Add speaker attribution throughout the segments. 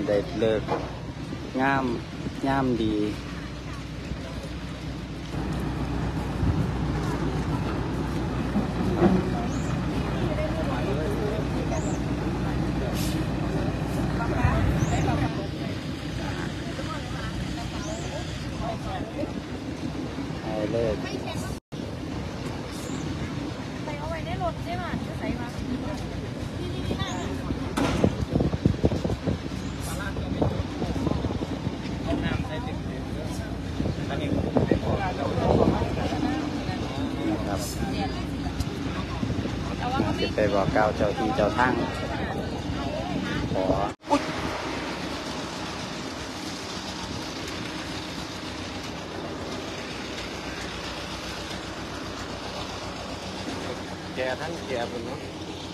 Speaker 1: ได้เลิกงามดีเลิก
Speaker 2: ใส่เอาไว้ในรถได้ไหมจะใส่มานี่น่า
Speaker 1: เอาน้ำใส่ติดอันนี้นะครับจะไปบอกเก้าเจ้าที่เจ้าทางขอ
Speaker 3: แกทั้งแกบนเนาะ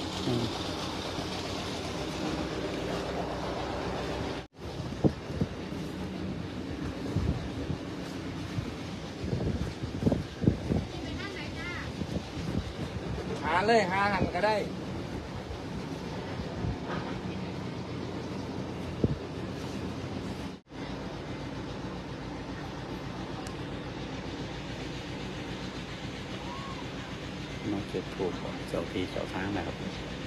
Speaker 3: หาเลยหาหันก็ได้
Speaker 1: มาจุดถูกของเจ้าที่เจ้าทางนะครับ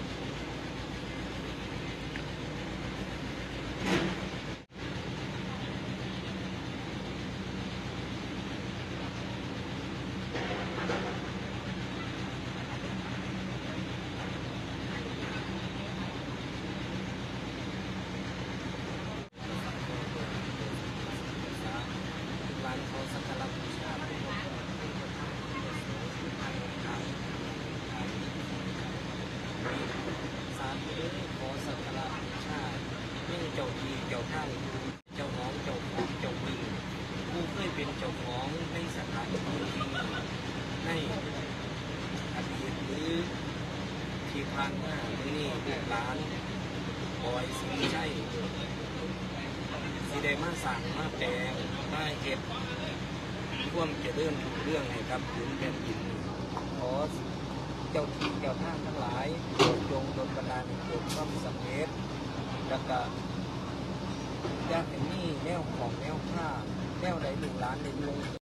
Speaker 3: ร้านเขาสักการะบูชาสาธุขอสักการะบูชานี่เจ้าที่เจ้าท่านเจ้าน้องเจ้าผู้เจ้าบึงผู้เคยเป็นเจ้าของในสถานที่นี้ในอดีตหรือที่ผ่านมาหรือนี่ลูกหลานบอยสิงห์ชัยสีแดงมาสั่งมาแปลงมาเก็บร่วมจะเลื่อนทุกเรื่องให้กับผืนแผ่นดินขอเจ้าที่เจ้าทางทั้งหลายโปรดจงดลบันดาลให้เกิดความสำเร็จแล้วก็อยากเห็นนี่แนวของแนวผ้าแนวไหนลูกหลานในเมือง